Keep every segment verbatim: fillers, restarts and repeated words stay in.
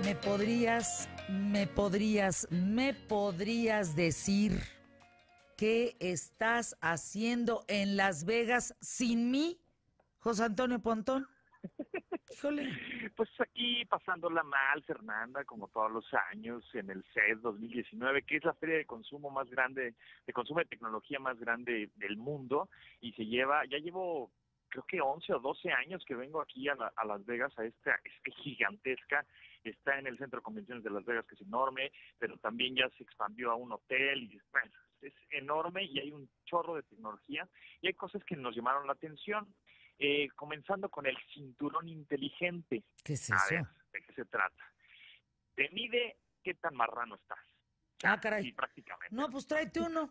¿Me podrías, me podrías, me podrías decir qué estás haciendo en Las Vegas sin mí, José Antonio Pontón? Híjole. Pues aquí pasándola mal, Fernanda, como todos los años, en el C E S dos mil diecinueve, que es la feria de consumo más grande, de consumo de tecnología más grande del mundo, y se lleva, ya llevo creo que once o doce años que vengo aquí a, la, a Las Vegas, a esta, esta gigantesca, está en el Centro de Convenciones de Las Vegas, que es enorme, pero también ya se expandió a un hotel, y bueno, es enorme, y hay un chorro de tecnología, y hay cosas que nos llamaron la atención. Eh, comenzando con el cinturón inteligente. ¿Qué es A eso? ver, ¿de qué se trata? Te mide qué tan marrano estás. Ah, caray. Sí, prácticamente. No, pues tráete uno.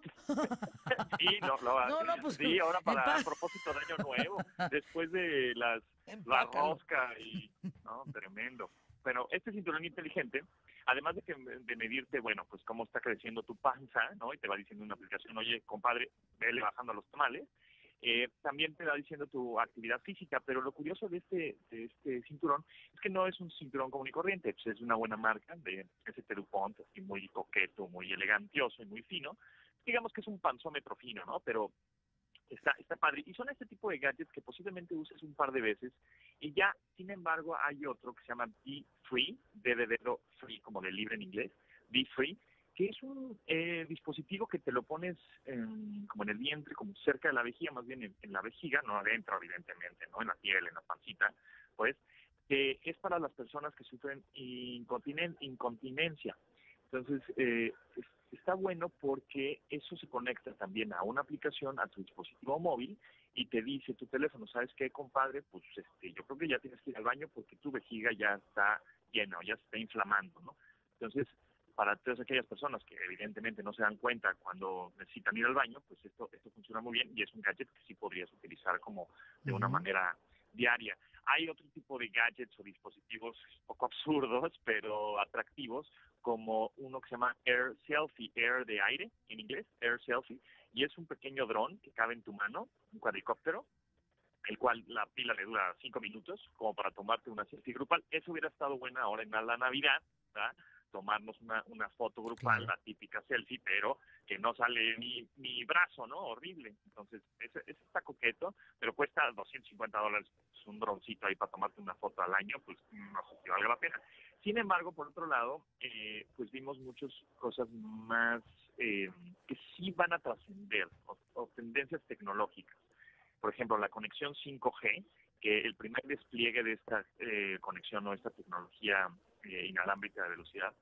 Sí, no, lo, No, no, pues, sí, ahora para empa- a propósito de Año Nuevo, después de las la Empácalo. rosca y, no, tremendo. Pero este cinturón inteligente, además de que de medirte, bueno, pues cómo está creciendo tu panza, ¿no? Y te va diciendo una aplicación, oye, compadre, vele bajando a los tamales. Eh, también te va diciendo tu actividad física, pero lo curioso de este de este cinturón es que no es un cinturón común y corriente, pues es una buena marca de ese DuPont, así muy coqueto, muy elegantioso y muy fino. Digamos que es un panzómetro fino, ¿no? Pero está está padre. Y son este tipo de gadgets que posiblemente uses un par de veces y ya, sin embargo, hay otro que se llama Be Free, D de dedo free, como de libre en inglés, Be Free, que es un eh, dispositivo que te lo pones en, como en el vientre, como cerca de la vejiga, más bien en, en la vejiga, no adentro, evidentemente, no en la piel, en la pancita, pues, que es para las personas que sufren incontinen incontinencia. Entonces, eh, es, está bueno porque eso se conecta también a una aplicación, a tu dispositivo móvil, y te dice tu teléfono, ¿sabes qué, compadre? Pues este, yo creo que ya tienes que ir al baño porque tu vejiga ya está llena o ya se está inflamando, ¿no? Entonces, para todas aquellas personas que evidentemente no se dan cuenta cuando necesitan ir al baño, pues esto esto funciona muy bien y es un gadget que sí podrías utilizar como de una Ujú. manera diaria. Hay otro tipo de gadgets o dispositivos poco absurdos, pero atractivos, como uno que se llama Air Selfie, Air de aire en inglés, Air Selfie, y es un pequeño dron que cabe en tu mano, un cuadricóptero, el cual la pila le dura cinco minutos, como para tomarte una selfie grupal. Eso hubiera estado buena ahora en la Navidad, ¿verdad? Tomarnos una, una foto grupal, Claro. la típica selfie, pero que no sale ni, ni brazo, ¿no? Horrible. Entonces, ese, ese está coqueto, pero cuesta doscientos cincuenta dólares. Es un droncito ahí para tomarte una foto al año, pues no sé si valga la pena. Sin embargo, por otro lado, eh, pues vimos muchas cosas más eh, que sí van a trascender, o, o tendencias tecnológicas. Por ejemplo, la conexión cinco G, que el primer despliegue de esta eh, conexión o esta tecnología eh, inalámbrica de velocidad,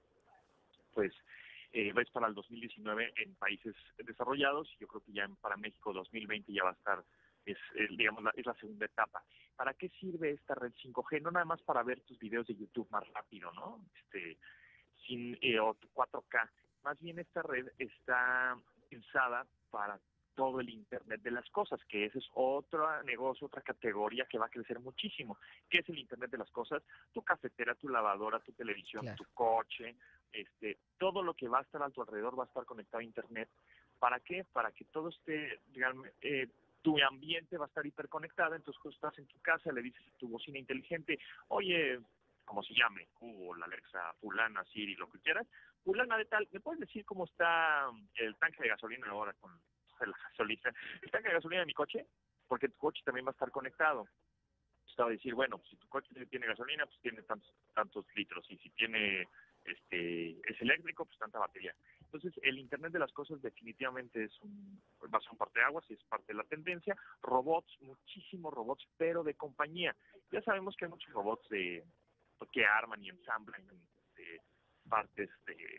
pues eh, es para el dos mil diecinueve en países desarrollados, y yo creo que ya en, para México dos mil veinte ya va a estar, es eh, digamos, la, es la segunda etapa. ¿Para qué sirve esta red cinco G? No nada más para ver tus videos de YouTube más rápido, ¿no? Este, sin eh, o tu cuatro K. Más bien esta red está pensada para todo el Internet de las cosas, que ese es otro negocio, otra categoría que va a crecer muchísimo. ¿Qué es el Internet de las cosas? Tu cafetera, tu lavadora, tu televisión, Claro. tu coche, este, todo lo que va a estar a tu alrededor va a estar conectado a Internet. ¿Para qué? Para que todo esté, realmente, eh, tu ambiente va a estar hiperconectado, entonces tú estás en tu casa, le dices a tu bocina inteligente, oye, como se llame, Google, Alexa, fulana, Siri, lo que quieras, fulana de tal, ¿me puedes decir cómo está el tanque de gasolina ahora con la gasolina? El tanque de gasolina de mi coche, porque tu coche también va a estar conectado. Estaba a decir, bueno, pues si tu coche tiene gasolina, pues tiene tantos tantos litros, y si tiene este es eléctrico, pues tanta batería. Entonces, el Internet de las cosas definitivamente es un, va a ser un parteaguas y es parte de la tendencia. Robots, muchísimos robots, pero de compañía. Ya sabemos que hay muchos robots de que arman y ensamblan de partes de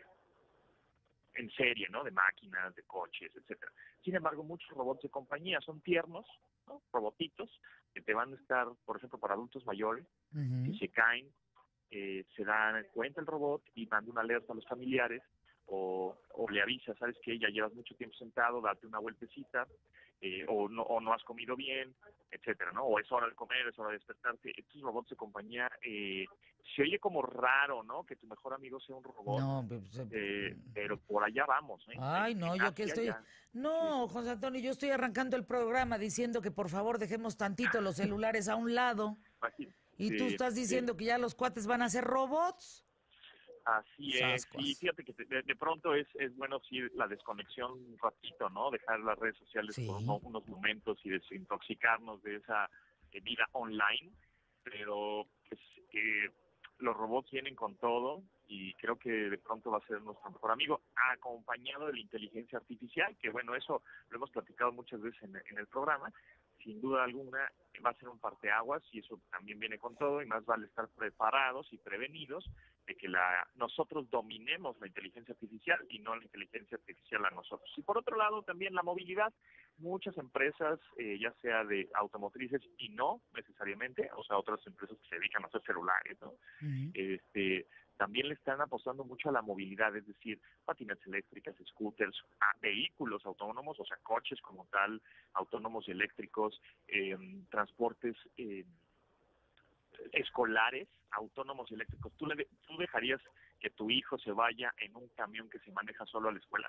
en serie, ¿no? De máquinas, de coches, etcétera. Sin embargo, muchos robots de compañía son tiernos, ¿no? Robotitos que te van a estar, por ejemplo, para adultos mayores, Ujú. si se caen, eh, se dan cuenta el robot y manda una alerta a los familiares, o, o le avisa, sabes que ya llevas mucho tiempo sentado, date una vueltecita, eh, o no o no has comido bien, etcétera, ¿no? O es hora de comer, es hora de despertarte. Estos robots de compañía, eh, se oye como raro, ¿no? Que tu mejor amigo sea un robot, No, pues, eh, eh, pero por allá vamos, ¿eh? ay, En, no, en yo que Asia estoy... ya, sí, No, José Antonio, yo estoy arrancando el programa diciendo que por favor dejemos tantito los celulares a un lado. imagínate, Y tú sí, estás sí. diciendo que ya los cuates van a ser robots. Así es, Sascuas. y fíjate que de, de pronto es, es bueno sí la desconexión un ratito, ¿no? Dejar las redes sociales Sí. por uno- unos momentos y desintoxicarnos de esa eh, vida online, pero pues, eh, los robots vienen con todo y creo que de pronto va a ser nuestro mejor amigo, acompañado de la inteligencia artificial, que bueno, eso lo hemos platicado muchas veces en, en el programa, sin duda alguna va a ser un parteaguas y eso también viene con todo y más vale estar preparados y prevenidos de que la nosotros dominemos la inteligencia artificial y no la inteligencia artificial a nosotros. Y por otro lado también la movilidad, muchas empresas, eh, ya sea de automotrices y no necesariamente, o sea, otras empresas que se dedican a hacer celulares, ¿no? Uh-huh. Este, también le están apostando mucho a la movilidad, es decir, patinetas eléctricas, scooters, a vehículos autónomos, o sea, coches como tal, autónomos y eléctricos, eh, transportes eh, escolares, autónomos y eléctricos. ¿Tú, le, ¿Tú dejarías que tu hijo se vaya en un camión que se maneja solo a la escuela?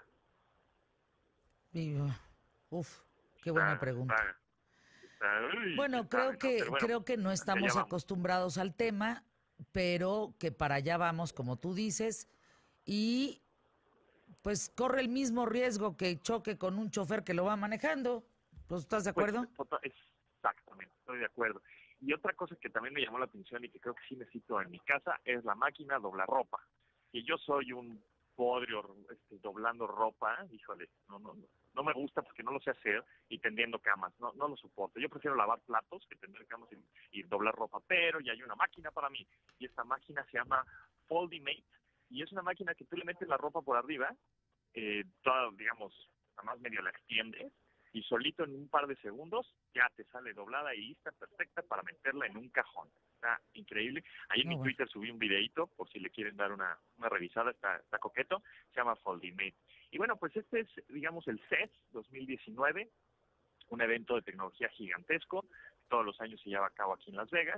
Y, uh, uf, qué buena pregunta. Está, está, uy, Bueno, sabe, creo ¿no? que Pero bueno, creo que no hacia allá estamos vamos. acostumbrados al tema, pero que para allá vamos, como tú dices, y pues corre el mismo riesgo que choque con un chofer que lo va manejando. ¿Pues estás de Pues, acuerdo? tota- exactamente, estoy de acuerdo. Y otra cosa que también me llamó la atención y que creo que sí necesito en mi casa es la máquina doblarropa. Y yo soy un podrio este, doblando ropa, híjole, no, no, no, no me gusta porque no lo sé hacer y tendiendo camas, no, no lo soporto. Yo prefiero lavar platos que tender camas y, y doblar ropa, pero ya hay una máquina para mí y esta máquina se llama Foldimate y es una máquina que tú le metes la ropa por arriba, eh, toda, digamos, nada más medio la extiendes y solito en un par de segundos ya te sale doblada y lista, perfecta para meterla en un cajón. Está increíble. Ahí en No, mi bueno. Twitter subí un videito, por si le quieren dar una, una revisada, está, está coqueto, se llama Foldimate. Y bueno, pues este es, digamos, el C E S dos mil diecinueve, un evento de tecnología gigantesco, todos los años se lleva a cabo aquí en Las Vegas,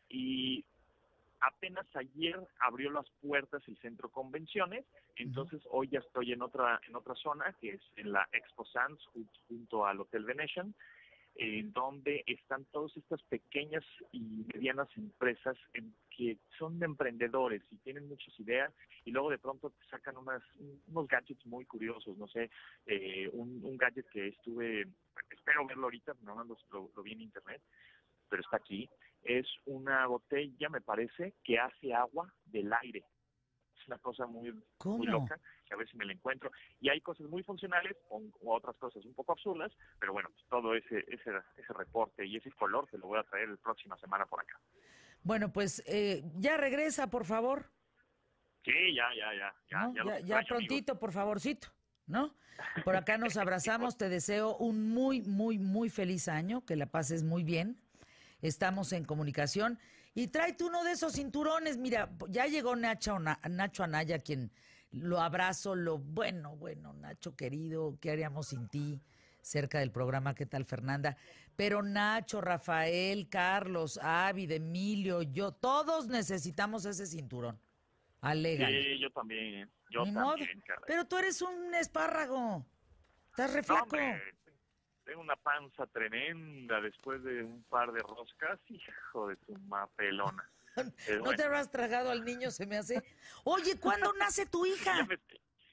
y apenas ayer abrió las puertas el centro convenciones, entonces uh-huh. hoy ya estoy en otra en otra zona que es en la Expo Sands junto al Hotel Venetian, en donde están todas estas pequeñas y medianas empresas en que son emprendedores y tienen muchas ideas y luego de pronto te sacan unas, unos gadgets muy curiosos, no sé, eh, un, un gadget que estuve, espero verlo ahorita, no lo, lo, lo vi en internet, pero está aquí, es una botella, me parece, que hace agua del aire. Es una cosa muy, muy loca, que a ver si me la encuentro. Y hay cosas muy funcionales o, o otras cosas un poco absurdas, pero bueno, pues todo ese, ese ese reporte y ese color te lo voy a traer la próxima semana por acá. Bueno, pues eh, ya regresa, por favor. Sí, ya, ya, ya. Ya, ¿No? ya, ya, extraño, ya prontito, amigos. por favorcito, ¿no? Por acá nos abrazamos, te deseo un muy, muy, muy feliz año, que la pases muy bien. Estamos en comunicación. Y tráete uno de esos cinturones. Mira, ya llegó Nacho, Nacho Anaya, quien lo abrazo, lo bueno, bueno, Nacho querido, ¿qué haríamos sin ti? Cerca del programa, ¿qué tal, Fernanda? Pero Nacho, Rafael, Carlos, Ávid, Emilio, yo, todos necesitamos ese cinturón. Alégale. Sí, yo también, yo Ni también, modo. caray. Pero tú eres un espárrago. Estás re No, flaco. hombre, tengo una panza tremenda después de un par de roscas, hijo de tu mapelona. ¿No bueno. te habrás tragado al niño, se me hace? Oye, ¿cuándo nace tu hija? Me,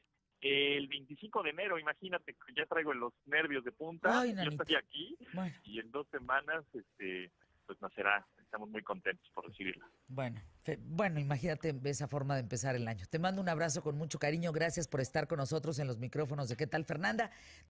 el veinticinco de enero, imagínate, ya traigo los nervios de punta, Ay, yo estoy aquí bueno. y en dos semanas este, pues nacerá. Estamos muy contentos por recibirla. Bueno, fe, bueno, imagínate esa forma de empezar el año. Te mando un abrazo con mucho cariño. Gracias por estar con nosotros en los micrófonos de ¿Qué tal, Fernanda?